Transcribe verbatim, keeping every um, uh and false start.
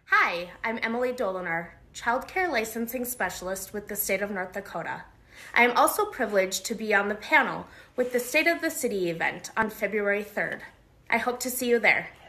Hi, I'm Emily Dolinar, Child Care Licensing Specialist with the State of North Dakota. I am also privileged to be on the panel with the State of the City event on February third. I hope to see you there.